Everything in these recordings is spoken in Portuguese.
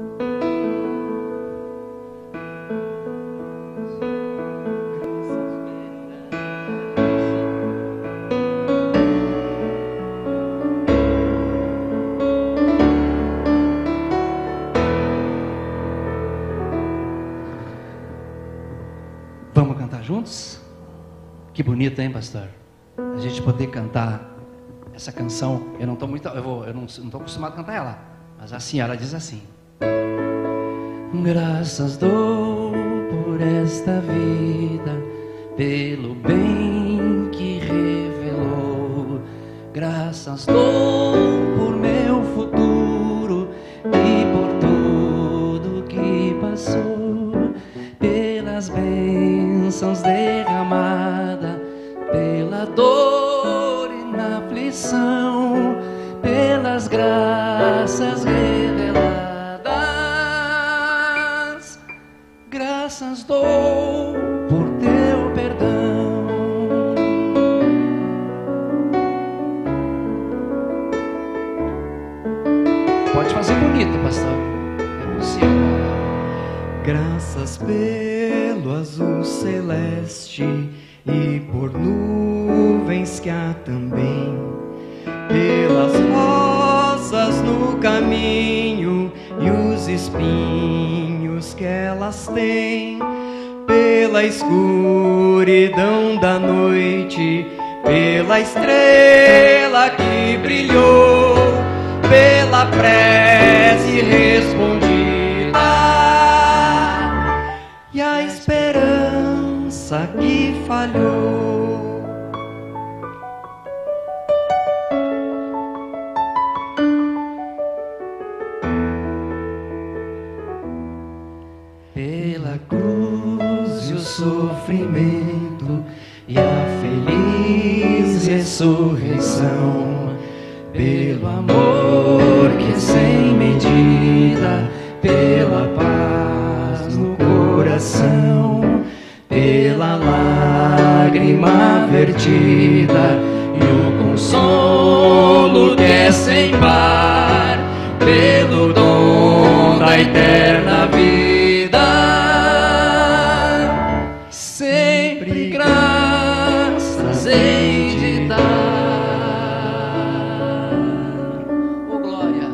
Vamos cantar juntos? Que bonito, hein, pastor? A gente poder cantar essa canção. Eu não estou acostumado a cantar ela, mas assim, ela diz assim: graças dou por esta vida, pelo bem que revelou. Graças dou por meu futuro e por tudo que passou, pelas bênçãos derramadas, pela dor e na aflição, pelas graças reveladas. Graças dou por teu perdão. Pode fazer bonito, pastor. É possível. Graças pelo azul celeste e por nuvens que há também, pelas rosas no caminho e os espinhos que elas têm, pela escuridão da noite, pela estrela que brilhou, pela prece respondida e a esperança que falhou. Pela cruz e o sofrimento e a feliz ressurreição, pelo amor que é sem medida, pela paz no coração, pela lágrima vertida e o consolo que é sem par, pelo dom da eterna vida, sempre graças hei de dar. Oh, glória!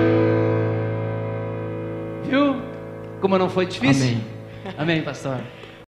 Viu como não foi difícil? Amém. Amém, pastor.